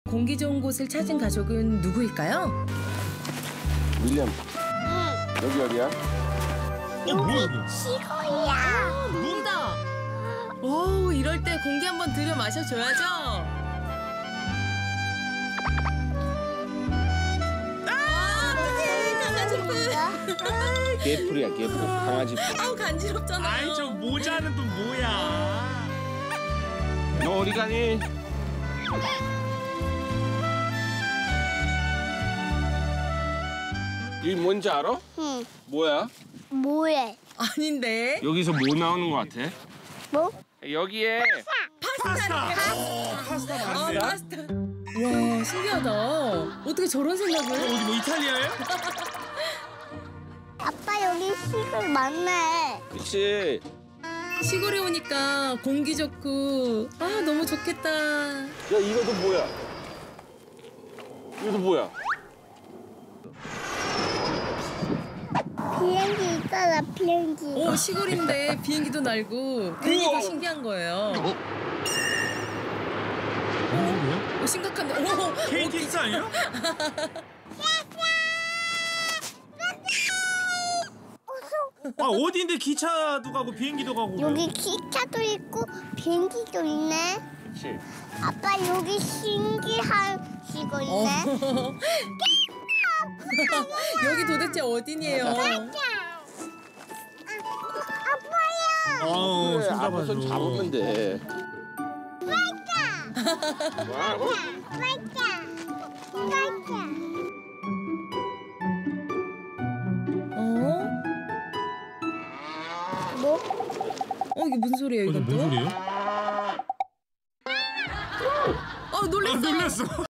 공기 좋은 곳을 찾은 가족은 누구일까요? 윌리엄. 여기 어디야? 뭐야? 시골이야. 물이다. 오, 이럴 때 공기 한번 들여 마셔줘야죠. 개풀이야, 개풀. 강아지 풀. 아우, 간지럽잖아요. 아이, 저 모자는 또 뭐야? 너 어디 가니? 이게 뭔지 알아? 응. 뭐야? 뭐해? 아닌데. 여기서 뭐 나오는 것 같아? 뭐? 여기에 파스타. 파스타 맞네. 파스타. 와, 신기하다. 어떻게 저런 생각을? 어디 뭐 이탈리아예요? 아빠 여기 시골 맞네. 그치? 시골에 오니까 공기 좋고 아, 너무 좋겠다. 야, 이것도 뭐야? 이것도 뭐야? 비행기 있잖아, 비행기. 오, 시골인데 비행기도 날고 비행기가 신기한 거예요. 무슨 소리야? 오, 심각한데. 오, KTX 아니에요? 아, 어디인데 기차도 가고 비행기도 가고. 여기 기차도 있고 비행기도 있네. 그치? 아빠 여기 신기한 시골 있네. 여기 도대체 어디니에요? 아빠야. 아우, 손 아빠 손 잡아줘. 잡으면 돼. 맞아. 뭐라고? 맞아. 맞아. 어? 뭐? 이게 무슨 소리예요, 어디 이건 또? 뭔 소리예요? 놀랬어. 놀랐어.